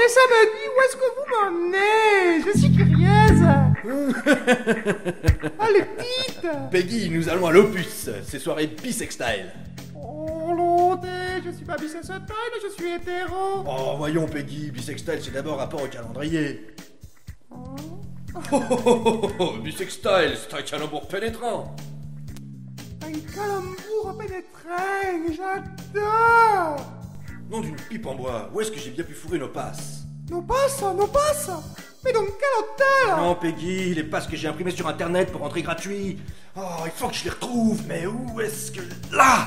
mais ça me dit où est-ce que vous m'emmenez? Je suis curieuse. Allez, dites. Peggy, nous allons à l'Opus, ces soirées bisextile. Oh, l'onté, je suis pas bisexuel, je suis hétéro. Oh, voyons, Peggy, bisextile, c'est d'abord rapport au calendrier. Oh, bisextile, c'est un calembour pénétrant. Un calembour pénétrant, j'adore. Nom d'une pipe en bois, où est-ce que j'ai bien pu fourrer nos passes? Nos passes. Mais dans quel hôtel? Non, Peggy, les passes que j'ai imprimées sur internet pour rentrer gratuit. Oh, il faut que je les retrouve, mais où est-ce que... Là!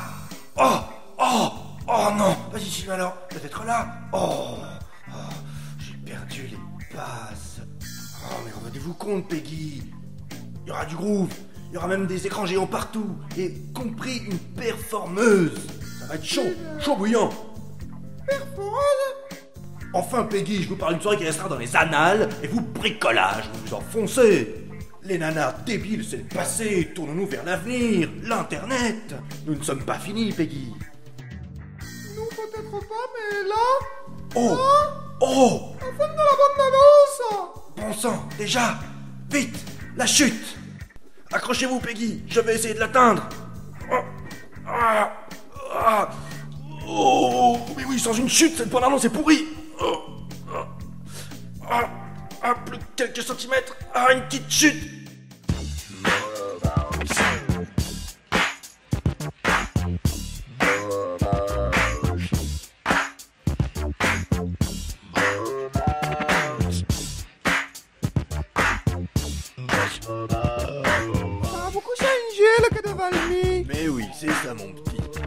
Oh non! Vas-y, Sylvain, alors, peut-être là? J'ai perdu les passes. Oh, mais rendez-vous compte, Peggy. Il y aura du groove, il y aura même des écrans géants partout, et compris une performeuse. Ça va être chaud bouillant. Performeuse? Enfin, Peggy, je vous parle d'une soirée qui restera dans les annales, et vous, bricolage, vous vous enfoncez. Les nanas débiles, c'est le passé, tournons-nous vers l'avenir, l'Internet. Nous ne sommes pas finis, Peggy. Non, peut-être pas, mais là... Oh La fin de la bande-annonce. Bon sang, déjà. Vite, la chute. Accrochez-vous, Peggy, je vais essayer de l'atteindre. Oh, oui, sans une chute, cette bande-annonce est pourrie. Plus que quelques centimètres. Une petite chute. Ça a beaucoup changé, le quai de Valmy. Mais oui, c'est ça, mon petit.